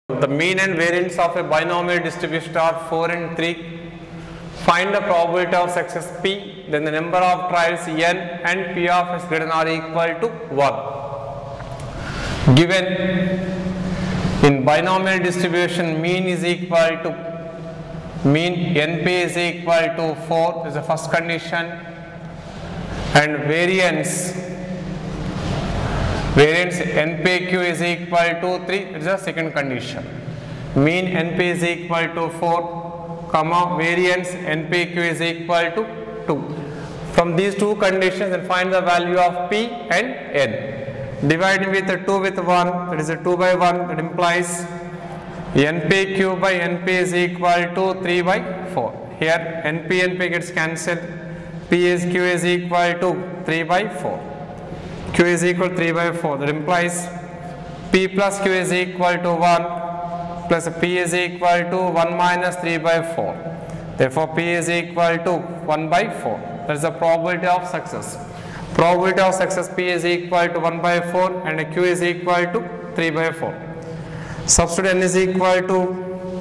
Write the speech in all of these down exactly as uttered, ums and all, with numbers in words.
The mean and variance of a binomial distribution are four and three. Find the probability of success P, then the number of trials N and P of S greater than or equal to one. Given in binomial distribution, mean is equal to mean N P is equal to four is the first condition, and variance variance N P Q is equal to three is the second condition. Mean N P is equal to four, comma variance N P Q is equal to two. From these two conditions, then find the value of P and N. Dividing with the two with one, that is a two by one, that implies N P Q by N P is equal to three by four. Here N P N P gets cancelled. P is Q is equal to three by four. Q is equal to three by four. That implies P plus Q is equal to one plus P is equal to one minus three by four. Therefore, P is equal to one by four. That is the probability of success. Probability of success P is equal to one by four and Q is equal to three by four. Substitute N is equal to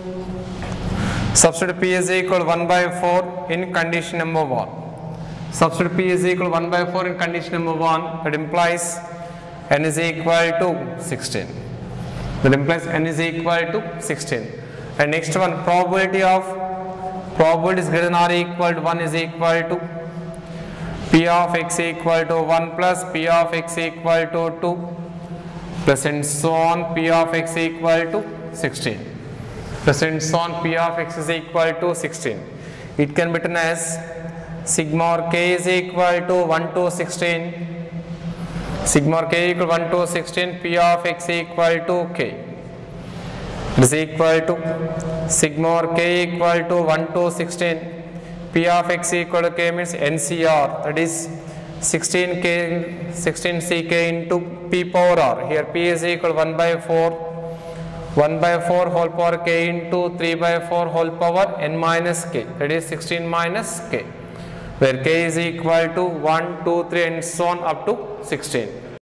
substitute P is equal to one by four in condition number one. Substitute P is equal to one by four in condition number one. That implies N is equal to sixteen. That implies N is equal to sixteen. And next one, probability of probability is greater than or equal to one is equal to P of x equal to one plus P of x equal to two plus and so on P of x equal to sixteen. Plus and so on P of x is equal to sixteen. It can be written as sigma k is equal to one to sixteen. Sigma k equal to one to sixteen. P of x equal to k. It is equal to sigma k equal to one to sixteen. P of x equal to k means N C R, that is sixteen k, sixteen C K into P power R. Here P is equal to one by four, one by four whole power k into three by four whole power n minus k, that is sixteen minus k, where k is equal to one, two, three and so on up to sixteen.